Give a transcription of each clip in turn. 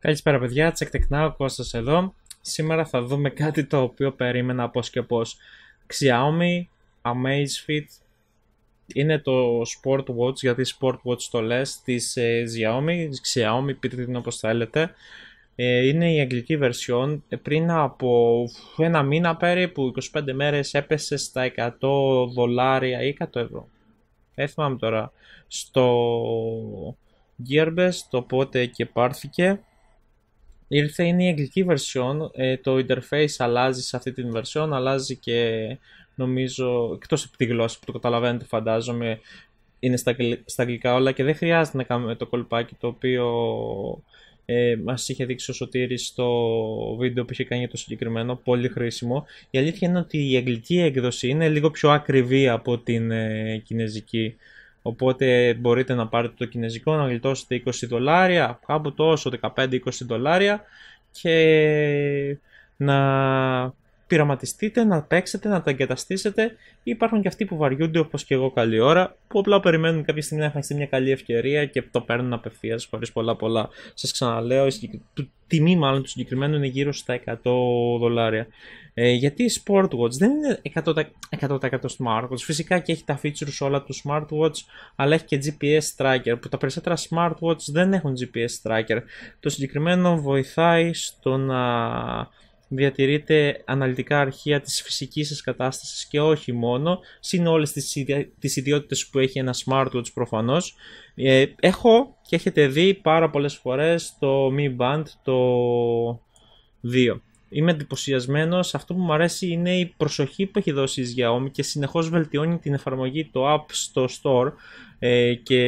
Καλησπέρα παιδιά, Τσεκτεκνάου Κώστας εδώ. Σήμερα θα δούμε κάτι το οποίο περίμενα πώς και πώς. Xiaomi Amazfit είναι το Sport Watch, γιατί Sport Watch το λες, της Xiaomi, πείτε την όπως θέλετε. Είναι η αγγλική version. Πριν από ένα μήνα περίπου, 25 μέρες, έπεσε στα $100 ή €100. Δεν θυμάμαι τώρα. Στο Gearbest, οπότε και πάρθηκε. Ήρθε, είναι η αγγλική version, το interface αλλάζει σε αυτή την version, αλλάζει και νομίζω, εκτός από τη γλώσσα που το καταλαβαίνετε φαντάζομαι, είναι στα αγγλικά όλα και δεν χρειάζεται να κάνουμε το κολπάκι το οποίο μας είχε δείξει ο Σωτήρης στο βίντεο που είχε κάνει για το συγκεκριμένο, πολύ χρήσιμο. Η αλήθεια είναι ότι η αγγλική έκδοση είναι λίγο πιο ακριβή από την κινέζικη. Οπότε μπορείτε να πάρετε το κινέζικο, να γλιτώσετε $20, κάπου τόσο, $15-20 και να πειραματιστείτε, να παίξετε, να τα εγκαταστήσετε. Υπάρχουν και αυτοί που βαριούνται όπως και εγώ καλή ώρα, που απλά περιμένουν κάποια στιγμή να έχετε μια καλή ευκαιρία και το παίρνουν απευθείας χωρίς πολλά. Σας ξαναλέω, η τιμή μάλλον του συγκεκριμένου είναι γύρω στα $100. Γιατί η Sportwatch δεν είναι 100% smartwatch. Φυσικά και έχει τα features όλα του smartwatch, αλλά έχει και GPS tracker, που τα περισσότερα smartwatch δεν έχουν GPS tracker. Το συγκεκριμένο βοηθάει στο να διατηρείτε αναλυτικά αρχεία της φυσικής σας κατάστασης και όχι μόνο, συν όλες τις ιδιότητες που έχει ένα smartwatch προφανώς. Έχω και έχετε δει πάρα πολλές φορές το Mi Band το 2. Είμαι εντυπωσιασμένος. Αυτό που μου αρέσει είναι η προσοχή που έχει δώσει η Xiaomi και συνεχώς βελτιώνει την εφαρμογή, το app στο store και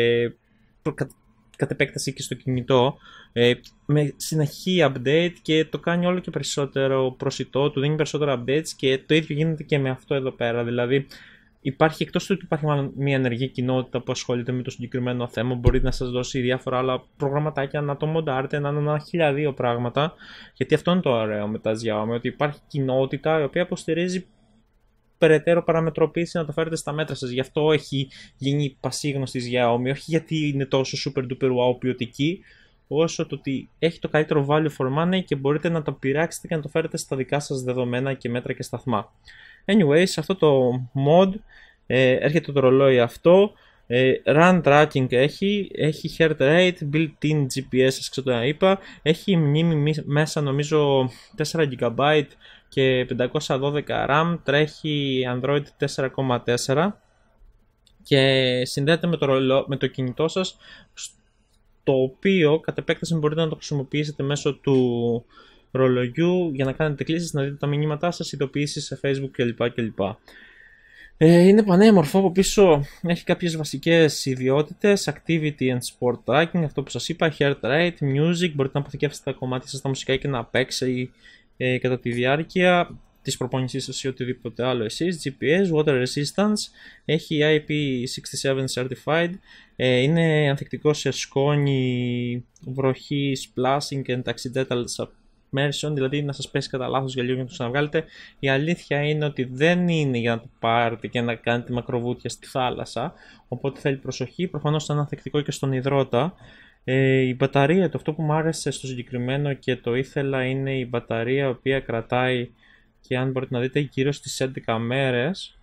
κατ' επέκταση και στο κινητό, με συνεχή update και το κάνει όλο και περισσότερο προσιτό, του δίνει περισσότερα updates και το ίδιο γίνεται και με αυτό εδώ πέρα. Δηλαδή υπάρχει, εκτός του ότι υπάρχει μάλλον μια ενεργή κοινότητα που ασχολείται με το συγκεκριμένο θέμα, μπορεί να σας δώσει διάφορα άλλα προγραμματάκια, να το μοντάρετε, να είναι ένα χιλιαδίο πράγματα, γιατί αυτό είναι το ωραίο με τα Xiaomi, ότι υπάρχει κοινότητα η οποία υποστηρίζει περαιτέρω παραμετροποίηση να το φέρετε στα μέτρα σας. Γι' αυτό έχει γίνει πασίγνωστη η Xiaomi, όχι γιατί είναι τόσο super duper wow ποιοτική, όσο το ότι έχει το καλύτερο value for money και μπορείτε να το πειράξετε και να το φέρετε στα δικά σας δεδομένα και μέτρα και σταθμά. Anyways, αυτό το mod έρχεται το ρολόι αυτό, run tracking έχει heart rate, built-in GPS, σας είπα, έχει μνήμη μέσα νομίζω 4 GB και 512 RAM, τρέχει Android 4.4 και συνδέεται με το κινητό σας, το οποίο κατ' επέκταση μπορείτε να το χρησιμοποιήσετε μέσω του ρολογιού για να κάνετε κλήσεις, να δείτε τα μηνύματά σας, ειδοποιήσεις σε Facebook κλπ. Είναι πανέμορφο. Από πίσω έχει κάποιες βασικές ιδιότητες, activity and sport tracking, αυτό που σας είπα, heart rate, music, μπορείτε να αποθηκεύσετε τα κομμάτια σας, τα μουσικά και να παίξει κατά τη διάρκεια της προπόνησής σας ή οτιδήποτε άλλο εσείς. GPS, water resistance, έχει IP67 certified, είναι ανθεκτικό σε σκόνη, βροχή, splashing and accidental submersion, δηλαδή να σας πέσει κατά λάθος γυαλιό για να το ξαναβγάλετε. Η αλήθεια είναι ότι δεν είναι για να το πάρετε και να κάνετε μακροβούτια στη θάλασσα, οπότε θέλει προσοχή. Προφανώς είναι ανθεκτικό και στον υδρότα. Η μπαταρία, το αυτό που μου άρεσε στο συγκεκριμένο και το ήθελα, είναι η μπαταρία η οποία κρατάει, και αν μπορείτε να δείτε, γύρω στις 11 μέρες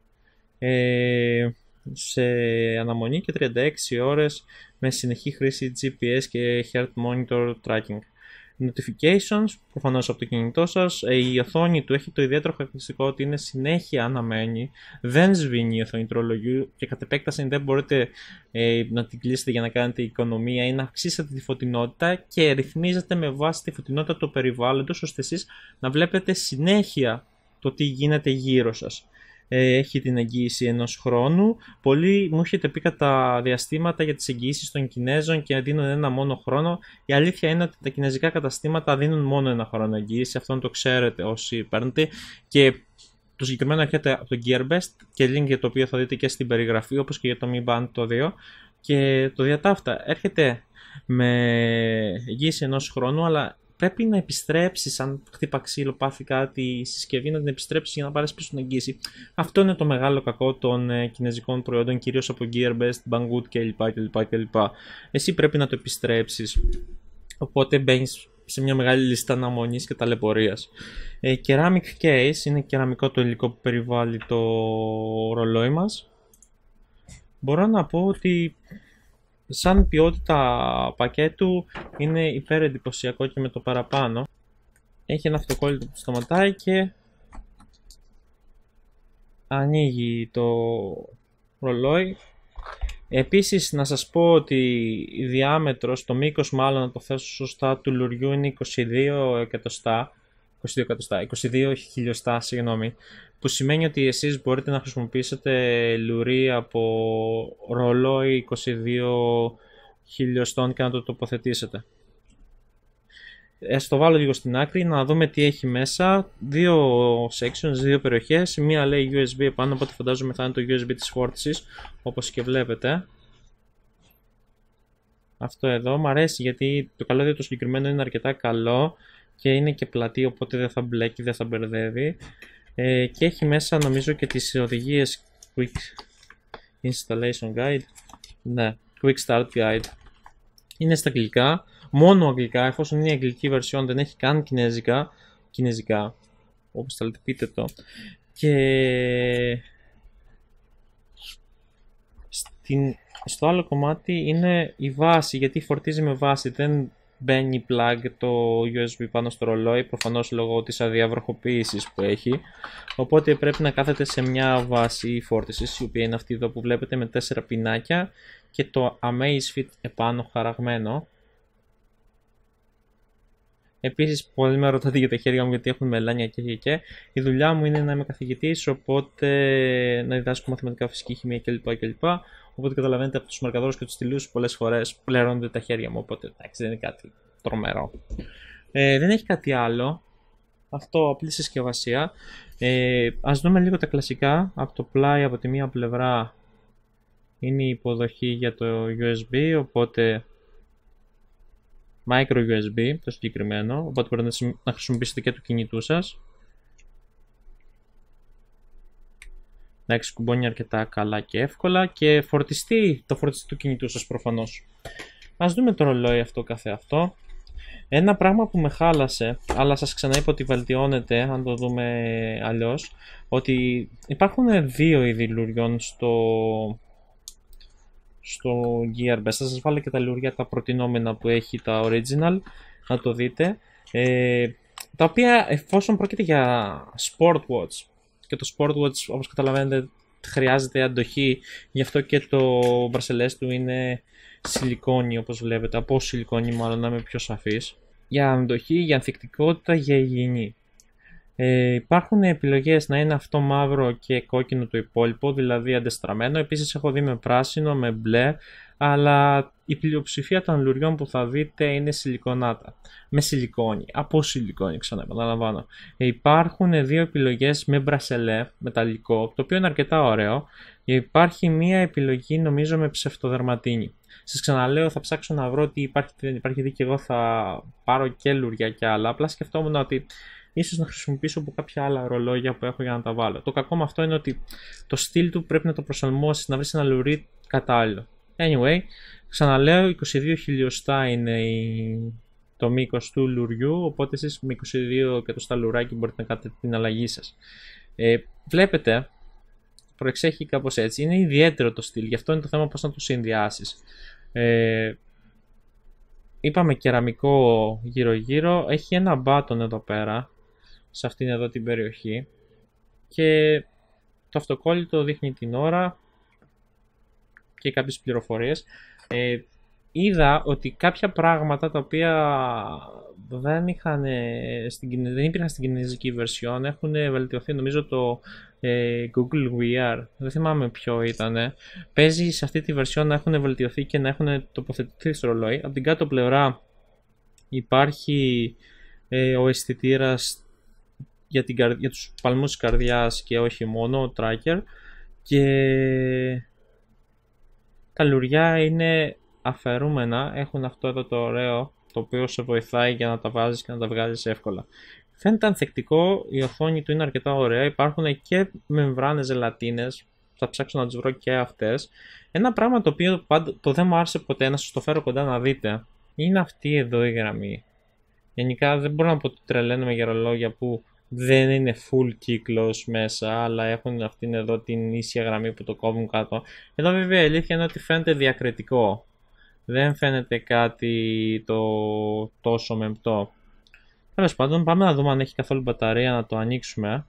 σε αναμονή και 36 ώρες με συνεχή χρήση GPS και Heart Monitor Tracking. Notifications, προφανώς από το κινητό σας. Η οθόνη του έχει το ιδιαίτερο χαρακτηριστικό ότι είναι συνέχεια αναμένη, δεν σβήνει η οθόνη του ρολογιού και κατ' επέκταση δεν μπορείτε να την κλείσετε για να κάνετε οικονομία ή να αυξήσετε τη φωτεινότητα, και ρυθμίζεται με βάση τη φωτεινότητα του περιβάλλοντος, ώστε εσείς να βλέπετε συνέχεια το τι γίνεται γύρω σας. Έχει την εγγύηση ενός χρόνου. Πολλοί μου έχετε πει κατά διαστήματα για τις εγγυήσεις των Κινέζων και δίνουν ένα μόνο χρόνο. Η αλήθεια είναι ότι τα κινέζικα καταστήματα δίνουν μόνο ένα χρόνο εγγύηση. Αυτό το ξέρετε όσοι παίρνετε. Και το συγκεκριμένο έρχεται από το Gearbest και link για το οποίο θα δείτε και στην περιγραφή, όπως και για το Mi Band το 2. Και το διατάφτα έρχεται με εγγύηση ενός χρόνου, αλλά πρέπει να επιστρέψεις, αν χτύπα ξύλο, πάθει κάτι η συσκευή, να την επιστρέψεις για να πάρεις πίσω την εγγύηση. Αυτό είναι το μεγάλο κακό των κινέζικων προϊόντων, κυρίως από Gearbest, Banggood κλπ. Εσύ πρέπει να το επιστρέψεις. Οπότε μπαίνεις σε μια μεγάλη λίστα αναμονής και ταλαιπωρίας. Ceramic case είναι κεραμικό το υλικό που περιβάλλει το ρολόι μας. Μπορώ να πω ότι σαν ποιότητα πακέτου είναι υπερεντυπωσιακό και με το παραπάνω. Έχει ένα αυτοκόλλητο που σταματάει και ανοίγει το ρολόι. Επίσης να σας πω ότι η διάμετρος, το μήκος μάλλον να το θέσω σωστά, του λουριού είναι 22 εκατοστά, 22 χιλιοστά, συγγνώμη, που σημαίνει ότι εσείς μπορείτε να χρησιμοποιήσετε λουρί από ρολόι 22 χιλιοστών και να το τοποθετήσετε. Ας το βάλω λίγο στην άκρη να δούμε τι έχει μέσα. Δύο sections, δύο περιοχές. Μία λέει USB επάνω, οπότε φαντάζομαι θα είναι το USB της φόρτισης, όπως και βλέπετε. Αυτό εδώ μου αρέσει γιατί το καλώδιο το συγκεκριμένο είναι αρκετά καλό και είναι και πλατή, οπότε δεν θα μπλέκει, δεν θα μπερδεύει. Και έχει μέσα νομίζω και τις οδηγίες Quick Installation Guide. Ναι, Quick Start Guide. Είναι στα αγγλικά, μόνο αγγλικά, εφόσον είναι η αγγλική version, δεν έχει καν κινέζικα, όπως θέλετε πείτε το. Και στο άλλο κομμάτι είναι η βάση, γιατί φορτίζει με βάση, δεν μπαίνει plug το USB πάνω στο ρολόι, προφανώς λόγω της αδιαβροχοποίησης που έχει, οπότε πρέπει να κάθεται σε μια βάση φόρτισης, η οποία είναι αυτή εδώ που βλέπετε με 4 πινάκια και το Amazfit επάνω χαραγμένο. Επίσης, πολλοί με ρωτάτε για τα χέρια μου γιατί έχουν μελάνια και. Η δουλειά μου είναι να είμαι καθηγητής, οπότε να διδάσκω μαθηματικά, φυσική, χημεία κλπ. Οπότε καταλαβαίνετε από τους μαρκαδόρους και τους στυλούς πολλές φορές πληρώνονται τα χέρια μου, οπότε εντάξει, δεν είναι κάτι τρομερό. Δεν έχει κάτι άλλο. Αυτό απλή συσκευασία. Ας δούμε λίγο τα κλασικά. Από το πλάι, από τη μία πλευρά είναι η υποδοχή για το USB, οπότε micro USB το συγκεκριμένο, οπότε μπορείτε να χρησιμοποιήσετε και του κινητού σας. Εντάξει, κουμπώνει αρκετά καλά και εύκολα και το φορτιστή του κινητού σας προφανώς. Ας δούμε το ρολόι αυτό καθεαυτό. Ένα πράγμα που με χάλασε, αλλά σας ξαναείπα ότι βελτιώνεται αν το δούμε αλλιώς, ότι υπάρχουν δύο είδη λουριών στο Gearbest. Θα σας βάλω και τα λουριά τα προτινόμενα που έχει, τα original, να το δείτε, τα οποία εφόσον πρόκειται για sport watch και το sport watch όπως καταλαβαίνετε χρειάζεται αντοχή, γι' αυτό και το μπρασελές του είναι σιλικόνη, όπως βλέπετε, από σιλικόνη μάλλον, να είμαι πιο σαφής, για αντοχή, για ανθεκτικότητα, για υγιεινή. Υπάρχουν επιλογές να είναι αυτό μαύρο και κόκκινο το υπόλοιπο, δηλαδή αντεστραμμένο. Επίσης έχω δει με πράσινο, με μπλε, αλλά η πλειοψηφία των λουριών που θα δείτε είναι σιλικονάτα. Με σιλικόνη, από σιλικόνη, ξανά επαναλαμβάνω. Υπάρχουν δύο επιλογές με μπρασελέ, μεταλλικό, το οποίο είναι αρκετά ωραίο. Υπάρχει μία επιλογή νομίζω με ψευτοδερματίνη. Σας ξαναλέω, θα ψάξω να βρω τι υπάρχει, δεν υπάρχει, δει και εγώ θα πάρω και λουριά και άλλα. Απλά σκεφτόμουν ότι ίσως να χρησιμοποιήσω από κάποια άλλα ρολόγια που έχω για να τα βάλω. Το κακό με αυτό είναι ότι το στυλ του πρέπει να το προσαρμόσεις, να βρεις ένα λουρί κατάλληλο. Anyway, ξαναλέω, 22 χιλιοστά είναι το μήκος του λουριού, οπότε εσείς με 22 εκατοστά λουράκι μπορείτε να κάνετε την αλλαγή σας. Βλέπετε, προεξέχει κάπως έτσι, είναι ιδιαίτερο το στυλ, γι' αυτό είναι το θέμα πώς να το συνδυάσεις. Είπαμε κεραμικό γύρω-γύρω, έχει ένα button εδώ πέρα, σε αυτήν εδώ την περιοχή, και το αυτοκόλλητο δείχνει την ώρα και κάποιες πληροφορίες. Είδα ότι κάποια πράγματα τα οποία δεν υπήρχαν στην κινέζικη version έχουν βελτιωθεί. Νομίζω το Google Wear, δεν θυμάμαι ποιο ήταν, παίζει σε αυτή τη version να έχουν βελτιωθεί και να έχουν τοποθετηθεί στο ρολόι. Από την κάτω πλευρά υπάρχει ο αισθητήρας για τους παλμούς της καρδιάς και όχι μόνο, ο tracker, και τα λουριά είναι αφαιρούμενα, έχουν αυτό εδώ το ωραίο, το οποίο σε βοηθάει για να τα βάζεις και να τα βγάζεις εύκολα. Φαίνεται ανθεκτικό, η οθόνη του είναι αρκετά ωραία, υπάρχουν και μεμβράνες ζελατίνες, θα ψάξω να τις βρω και αυτές. Ένα πράγμα το οποίο δεν μου άρεσε ποτέ, να σας το φέρω κοντά να δείτε, Είναι αυτή εδώ η γραμμή. Γενικά δεν μπορώ να πω ότι τρελαίνουμε για ρολόγια που δεν είναι full κύκλος μέσα, αλλά έχουν αυτήν εδώ την ίσια γραμμή που το κόβουν κάτω. Εδώ βέβαια η αλήθεια είναι ότι φαίνεται διακριτικό. Δεν φαίνεται κάτι το τόσο μεμπτό. Τέλος πάντων, πάμε να δούμε αν έχει καθόλου μπαταρία, να το ανοίξουμε.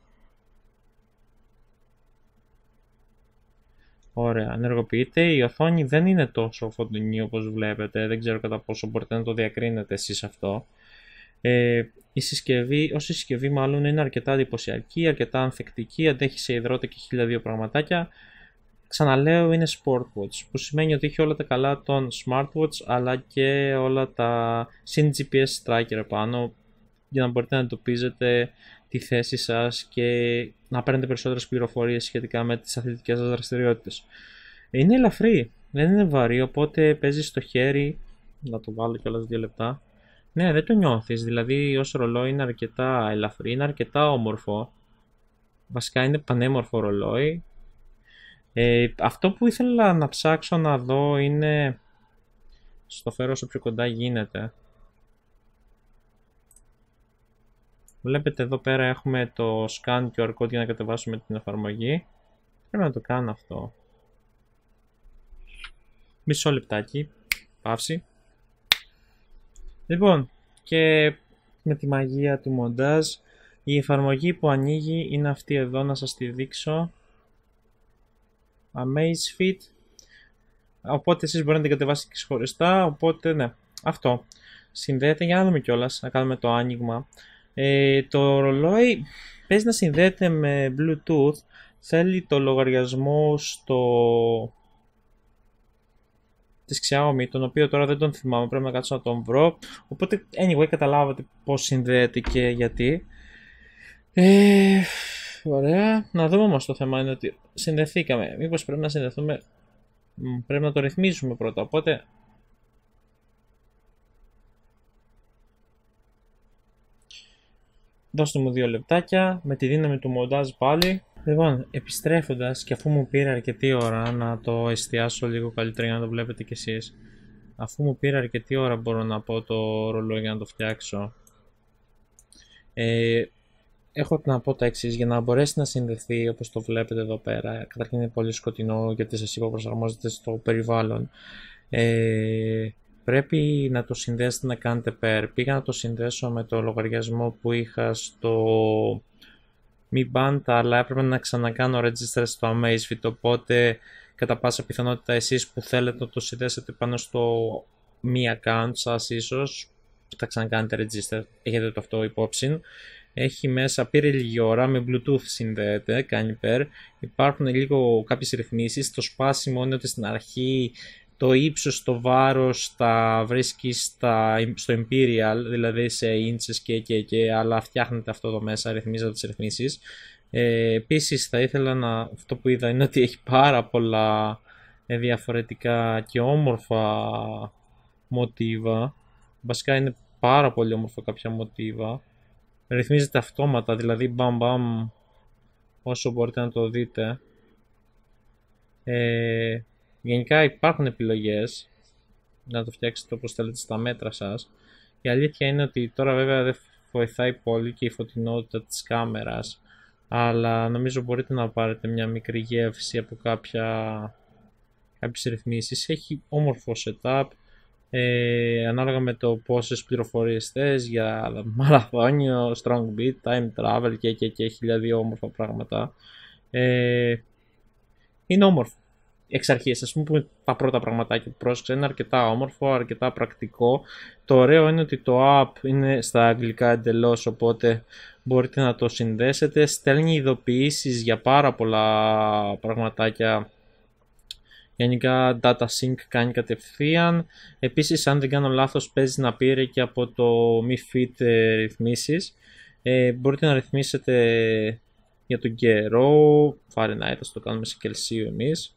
Ωραία, ενεργοποιείται. Η οθόνη δεν είναι τόσο φωτεινή όπως βλέπετε. Δεν ξέρω κατά πόσο μπορείτε να το διακρίνετε εσείς αυτό. Η συσκευή, ως συσκευή μάλλον είναι αρκετά εντυπωσιακή, αρκετά ανθεκτική, αντέχει σε υδρότα και 1002 πραγματάκια. Ξαναλέω, είναι Sportwatch, που σημαίνει ότι έχει όλα τα καλά των Smartwatch, αλλά και όλα τα συν GPS tracker πάνω, για να μπορείτε να εντοπίζετε τη θέση σας και να παίρνετε περισσότερες πληροφορίες σχετικά με τις αθλητικές σας δραστηριότητες. Είναι ελαφρύ, δεν είναι βαρύ, οπότε παίζει στο χέρι. Να το βάλω κιόλας 2 λεπτά. Ναι, δεν το νιώθεις, δηλαδή ως ρολόι είναι αρκετά ελαφρύ, είναι αρκετά όμορφο. Βασικά είναι πανέμορφο ρολόι. Αυτό που ήθελα να ψάξω να δω είναι... Στο φέρω όσο πιο κοντά γίνεται. Βλέπετε εδώ πέρα έχουμε το scan QR code για να κατεβάσουμε την εφαρμογή. Πρέπει να το κάνω αυτό. Μισό λεπτάκι. Παύση. Λοιπόν, και με τη μαγεία του μοντάζ, η εφαρμογή που ανοίγει είναι αυτή εδώ, να σας τη δείξω. Amazfit. Οπότε εσείς μπορείτε να την κατεβάσετε και ξεχωριστά, οπότε ναι, αυτό. Συνδέεται, για να δούμε κιόλας, να κάνουμε το άνοιγμα. Το ρολόι παίζει να συνδέεται με Bluetooth, θέλει το λογαριασμό της Xiaomi, τον οποίο τώρα δεν τον θυμάμαι, πρέπει να κάτσω να τον βρω. Οπότε, anyway, καταλάβατε πώς συνδέεται και γιατί. Ωραία. Να δούμε όμως, το θέμα είναι ότι συνδεθήκαμε. Μήπως πρέπει να συνδεθούμε, πρέπει να το ρυθμίσουμε πρώτα, οπότε... Δώστε μου 2 λεπτάκια, με τη δύναμη του μοντάζ πάλι. Λοιπόν, επιστρέφοντας και αφού μου πήρε αρκετή ώρα να το εστιάσω λίγο καλύτερα για να το βλέπετε κι εσείς. Αφού μου πήρε αρκετή ώρα, μπορώ να πω, το ρολόι για να το φτιάξω. Έχω να πω τα εξής, για να μπορέσει να συνδεθεί όπως το βλέπετε εδώ πέρα. Καταρχήν είναι πολύ σκοτεινό γιατί σας είπα προσαρμόζεται στο περιβάλλον. Πρέπει να το συνδέσετε, να κάνετε pair. Πήγα να το συνδέσω με το λογαριασμό που είχα στο Mi Band, αλλά έπρεπε να ξανακάνω register στο Amazfit, οπότε κατά πάσα πιθανότητα εσείς που θέλετε να το συνδέσετε πάνω στο Mi account σας ίσως, που θα ξανακάνετε register, έχετε το αυτό υπόψη. Έχει μέσα, πήρε λίγη ώρα, με Bluetooth συνδέεται, κάνει pair. Υπάρχουν λίγο κάποιες ρυθμίσεις. Το σπάσιμο είναι ότι στην αρχή το ύψος, το βάρος τα βρίσκει στο Imperial, δηλαδή σε inches και αλλά φτιάχνεται αυτό εδώ μέσα, ρυθμίζεται τις ρυθμίσεις. Επίσης θα ήθελα αυτό που είδα είναι ότι έχει πάρα πολλά διαφορετικά και όμορφα μοτίβα. Βασικά είναι πάρα πολύ όμορφα κάποια μοτίβα. Ρυθμίζεται αυτόματα, δηλαδή μπαμ όσο μπορείτε να το δείτε. Γενικά υπάρχουν επιλογές να το φτιάξετε όπως θέλετε στα μέτρα σας. Η αλήθεια είναι ότι τώρα βέβαια δεν βοηθάει πολύ και η φωτεινότητα της κάμερας, αλλά νομίζω μπορείτε να πάρετε μια μικρή γεύση από κάποιες ρυθμίσεις. Έχει όμορφο setup, ανάλογα με το πόσες πληροφορίες θες για μαραθώνιο, strong beat, time travel και 1002 όμορφα πράγματα. Είναι όμορφο. Εξ αρχής, ας πούμε, τα πρώτα πραγματάκια που πρόσεξα, είναι αρκετά όμορφο, αρκετά πρακτικό. Το ωραίο είναι ότι το app είναι στα αγγλικά εντελώς, οπότε μπορείτε να το συνδέσετε. Στέλνει ειδοποιήσεις για πάρα πολλά πραγματάκια. Γενικά data sync κάνει κατευθείαν. Επίσης, αν δεν κάνω λάθος, παίζει να πήρε και από το Mi Fit ρυθμίσεις. Μπορείτε να ρυθμίσετε για τον καιρό, Fahrenheit, ας το κάνουμε σε Κελσίου εμείς.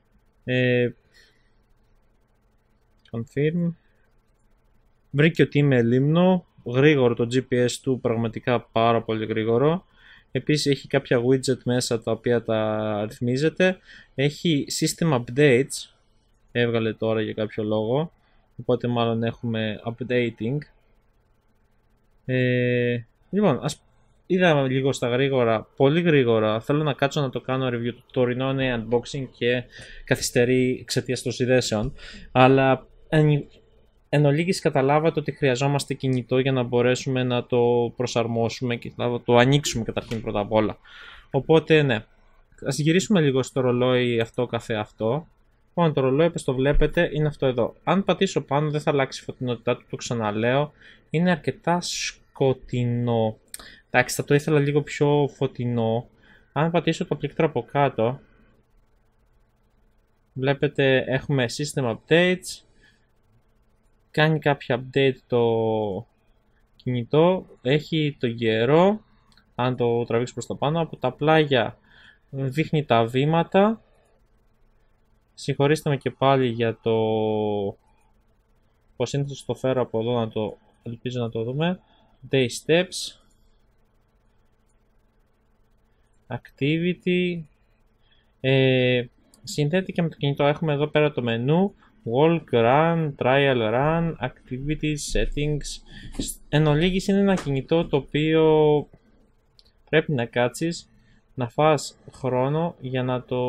Confirm. Βρήκε ότι είμαι λίμνο, γρήγορο το GPS του, πραγματικά πάρα πολύ γρήγορο. Επίσης έχει κάποια widget μέσα τα οποία τα ρυθμίζεται. Έχει system updates, έβγαλε τώρα για κάποιο λόγο. οπότε μάλλον έχουμε updating. Λοιπόν, είδα λίγο στα γρήγορα, πολύ γρήγορα. Θέλω να κάτσω να το κάνω review. Το τωρινό είναι unboxing και καθυστερεί εξαιτίας των συνδέσεων. Αλλά εν ολίγης καταλάβατε ότι χρειαζόμαστε κινητό για να μπορέσουμε να το προσαρμόσουμε και να το ανοίξουμε καταρχήν πρώτα απ' όλα. Οπότε ναι, ας γυρίσουμε λίγο στο ρολόι αυτό καθεαυτό. Λοιπόν, το ρολόι όπως το βλέπετε είναι αυτό εδώ. Αν πατήσω πάνω δεν θα αλλάξει η φωτεινότητά του, το ξαναλέω. Είναι αρκετά σκοτεινό. Εντάξει, θα το ήθελα λίγο πιο φωτεινό. Αν πατήσω το πλήκτρο από κάτω, βλέπετε έχουμε system updates. Κάνει κάποια update το κινητό. Έχει το καιρό. Αν το τραβήξω προς τα πάνω, από τα πλάγια δείχνει τα βήματα. Συγχωρήστε με και πάλι για το πως είναι το φέρω από εδώ, να το ελπίζω να το δούμε. Day steps, activity, συνδέεται και με το κινητό. Έχουμε εδώ πέρα το μενού, walk, run, trial run, activities, settings. Εν ολίγης είναι ένα κινητό το οποίο πρέπει να κάτσεις, να φας χρόνο για να το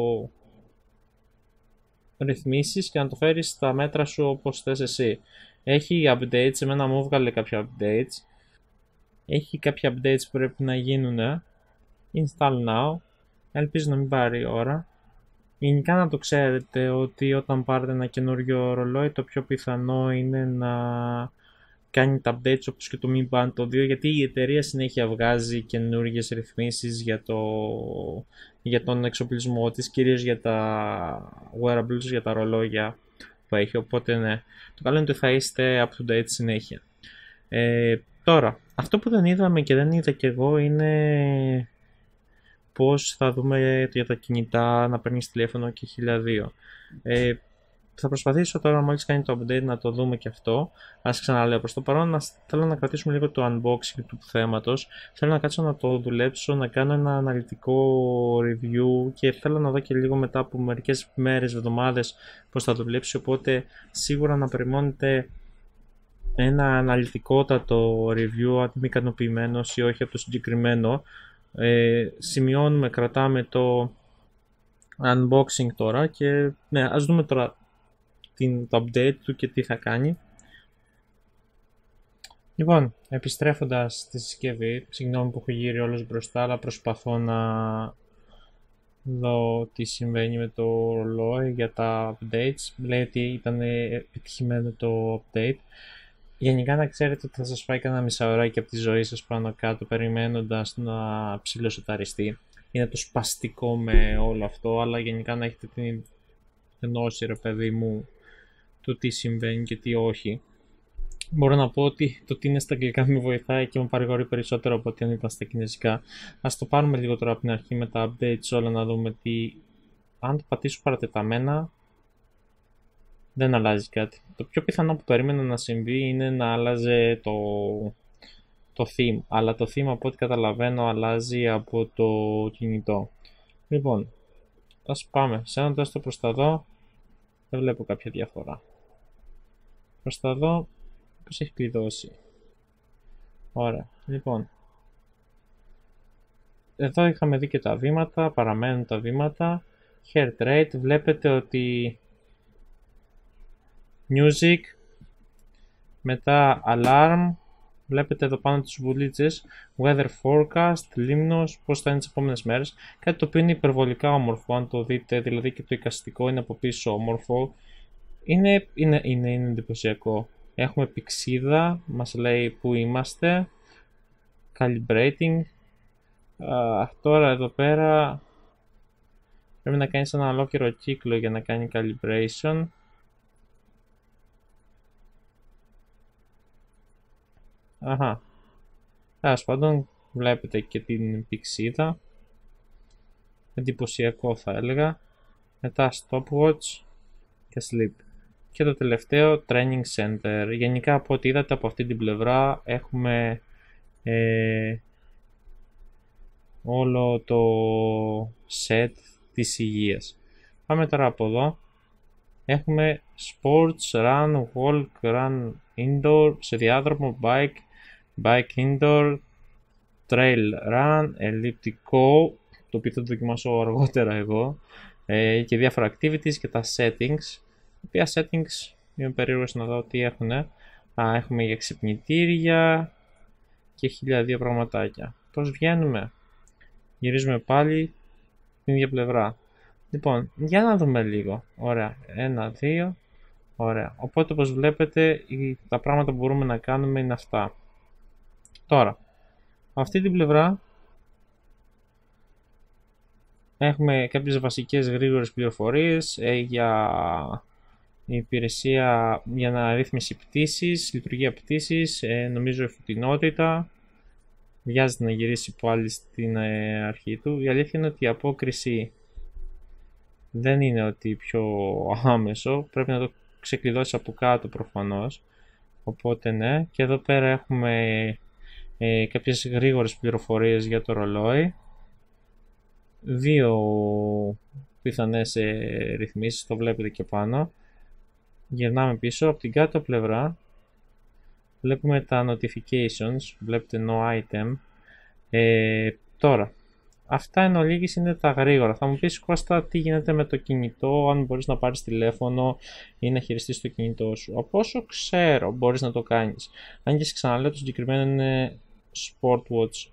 ρυθμίσεις και να το φέρεις στα μέτρα σου όπως θες εσύ. Έχει updates, εμένα μου έβγαλε κάποια updates. Έχει κάποια updates που πρέπει να γίνουν. Install now. Ελπίζω να μην πάρει ώρα. Γενικά να το ξέρετε ότι όταν πάρετε ένα καινούριο ρολόι, το πιο πιθανό είναι να κάνει τα updates όπως και το Mi Band το 2, γιατί η εταιρεία συνέχεια βγάζει καινούργιες ρυθμίσεις για τον εξοπλισμό της, κυρίως για τα wearables, για τα ρολόγια που έχει, οπότε ναι, το καλό είναι ότι θα είστε up to date συνέχεια. Τώρα, αυτό που δεν είδαμε και δεν είδα κι εγώ είναι πώς θα δούμε για τα κινητά να παίρνεις τηλέφωνο και 1002. Θα προσπαθήσω τώρα μόλις κάνει το update να το δούμε και αυτό. Ας ξαναλέω, προς το παρόν θέλω να κρατήσουμε λίγο το unboxing του θέματος. Θέλω να κάτσω να το δουλέψω, να κάνω ένα αναλυτικό review και θέλω να δω και λίγο μετά από μερικές μέρες, εβδομάδες πώς θα δουλέψει. Οπότε σίγουρα να περιμένετε ένα αναλυτικότατο review, αν είμαι ικανοποιημένος ή όχι από το συγκεκριμένο. Σημειώνουμε, κρατάμε το unboxing τώρα και ναι, ας δούμε τώρα το update του και τι θα κάνει. Λοιπόν, επιστρέφοντας στη συσκευή, συγγνώμη που έχω γύρει όλος μπροστά, αλλά προσπαθώ να δω τι συμβαίνει με το ρολόι για τα updates. Λέει ότι ήταν επιτυχημένο το update. Γενικά να ξέρετε ότι θα σας φάει κανένα μισάωράκι από τη ζωή σας πάνω κάτω, περιμένοντας να ψηλοσεταριστεί. Είναι το σπαστικό με όλο αυτό, αλλά γενικά να έχετε την γνώση, ρε παιδί μου, το τι συμβαίνει και τι όχι. Μπορώ να πω ότι το τι είναι στα αγγλικά με βοηθάει και με παρηγορεί περισσότερο από ότι αν ήταν στα κινέζικα. Ας το πάρουμε λίγο τώρα από την αρχή με τα updates όλα, να δούμε τι. Αν το πατήσω παρατεταμένα, δεν αλλάζει κάτι. Το πιο πιθανό που περίμενα να συμβεί είναι να άλλαζε το theme, αλλά το theme από ό,τι καταλαβαίνω αλλάζει από το κινητό. Λοιπόν, ας πάμε. Σένοντας το προς τα εδώ, δεν βλέπω κάποια διαφορά. Προς τα εδώ, πώς έχει κλειδώσει. Ωραία, λοιπόν. Εδώ είχαμε δει και τα βήματα, παραμένουν τα βήματα. Heart rate, βλέπετε ότι music, μετά alarm, βλέπετε εδώ πάνω τις βουλίτσες, weather forecast, λίμνος, πώς θα είναι τις επόμενες μέρες, κάτι το οποίο είναι υπερβολικά όμορφο, αν το δείτε, δηλαδή και το εικαστικό είναι από πίσω όμορφο, είναι εντυπωσιακό. Έχουμε πηξίδα, μας λέει που είμαστε, calibrating, τώρα εδώ πέρα πρέπει να κάνεις ένα ολόκληρο κύκλο για να κάνει calibration. Αχα. Τέλος πάντων, βλέπετε και την πηξίδα. Εντυπωσιακό θα έλεγα. Μετά stopwatch και sleep. Και το τελευταίο, training center. Γενικά από ό,τι είδατε από αυτή την πλευρά έχουμε όλο το set της υγείας. Πάμε τώρα από εδώ. Έχουμε sports, run, walk, run indoor, σε διάδρομο, bike indoor, trail run, ελλειπτικό, το οποίο θα το δοκιμάσω αργότερα εγώ, και διάφορα activities και τα settings, τα οποία settings είμαι περίεργος να δω τι έχουν. Έχουμε για ξυπνητήρια και 1002 πραγματάκια. Πώς βγαίνουμε? Γυρίζουμε πάλι την ίδια πλευρά. Λοιπόν, για να δούμε λίγο. Ωραία, 1, 2, ωραία. Οπότε όπως βλέπετε τα πράγματα που μπορούμε να κάνουμε είναι αυτά. Τώρα, αυτή την πλευρά έχουμε κάποιες βασικές γρήγορες πληροφορίες για υπηρεσία για αναρρύθμιση πτήσης, λειτουργία πτήσης, νομίζω η φωτεινότητα. Βιάζεται να γυρίσει πάλι στην αρχή του. Η αλήθεια είναι ότι η απόκριση δεν είναι ότι πιο άμεσο, πρέπει να το ξεκλειδώσει από κάτω προφανώς. Οπότε ναι, και εδώ πέρα έχουμε κάποιες γρήγορες πληροφορίες για το ρολόι. Δύο πιθανές ρυθμίσεις, το βλέπετε και πάνω. Γυρνάμε πίσω, από την κάτω πλευρά βλέπουμε τα notifications, βλέπετε no item. Τώρα, αυτά εν ολίγης είναι τα γρήγορα. Θα μου πεις, Κώστα, τι γίνεται με το κινητό, αν μπορείς να πάρεις τηλέφωνο ή να χειριστείς το κινητό σου? Από όσο ξέρω μπορείς να το κάνεις. Αν και ξαναλέω, το συγκεκριμένο είναι Sportwatch.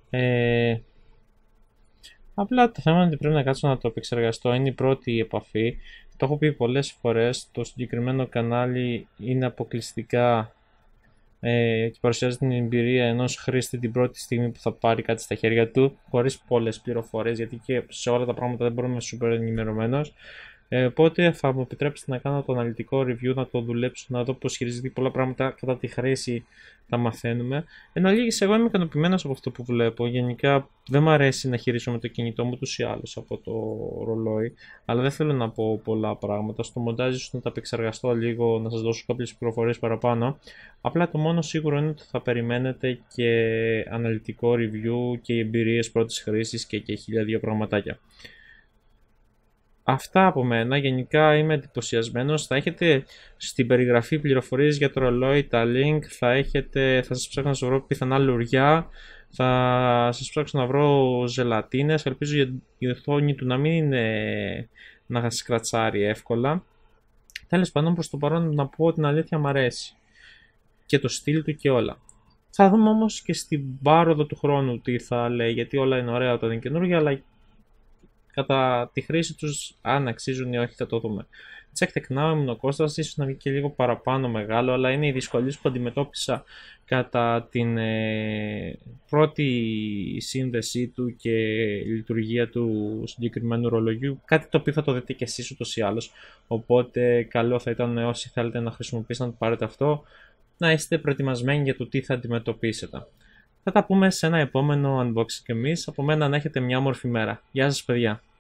Απλά το θέμα είναι ότι πρέπει να κάτσω να το επεξεργαστώ. Είναι η πρώτη επαφή. Το έχω πει πολλές φορές. Το συγκεκριμένο κανάλι είναι αποκλειστικά και παρουσιάζει την εμπειρία ενός χρήστη την πρώτη στιγμή που θα πάρει κάτι στα χέρια του, χωρίς πολλές πληροφορίες, γιατί και σε όλα τα πράγματα δεν μπορούμε να είμαι super ενημερωμένος. Οπότε θα μου επιτρέψετε να κάνω το αναλυτικό review, να το δουλέψω, να δω πώς χειρίζεται πολλά πράγματα κατά τη χρήση, τα μαθαίνουμε. Εν ολίγης, εγώ είμαι ικανοποιημένος από αυτό που βλέπω. Γενικά δεν μου αρέσει να χειρίζομαι το κινητό μου ούτως ή άλλως από το ρολόι, αλλά δεν θέλω να πω πολλά πράγματα. Στο μοντάζ ίσως να τα επεξεργαστώ λίγο, να σας δώσω κάποιες πληροφορίες παραπάνω. Απλά το μόνο σίγουρο είναι ότι θα περιμένετε και αναλυτικό review και εμπειρίες πρώτης χρήσης και 1002 πραγματάκια. Αυτά από μένα. Γενικά είμαι εντυπωσιασμένος. Θα έχετε στην περιγραφή πληροφορίες για το ρολόι, τα link. Θα σας ψάξω να σας βρω πιθανά λουριά. Θα σας ψάξω να βρω ζελατίνες. Ελπίζω η οθόνη του να μην είναι να σκρατσάρει εύκολα. Τέλος πάντων, προς το παρόν να πω την αλήθεια, μου αρέσει. Και το στυλ του και όλα. Θα δούμε όμως και στην πάροδο του χρόνου τι θα λέει, γιατί όλα είναι ωραία όταν είναι καινούργια, αλλά κατά τη χρήση τους, αν αξίζουν ή όχι, θα το δούμε. Check Now, ήμουν ο Κώστας, ίσως να βγει και λίγο παραπάνω μεγάλο, αλλά είναι οι δυσκολίες που αντιμετώπισα κατά την πρώτη σύνδεσή του και λειτουργία του συγκεκριμένου ρολογιού, κάτι το οποίο θα το δείτε και εσείς ούτως ή άλλως, οπότε καλό θα ήταν όσοι θέλετε να χρησιμοποιήσετε να το πάρετε αυτό, να είστε προετοιμασμένοι για το τι θα αντιμετωπίσετε. Θα τα πούμε σε ένα επόμενο unboxing και εμείς. Από μένα να έχετε μια όμορφη μέρα. Γεια σας παιδιά.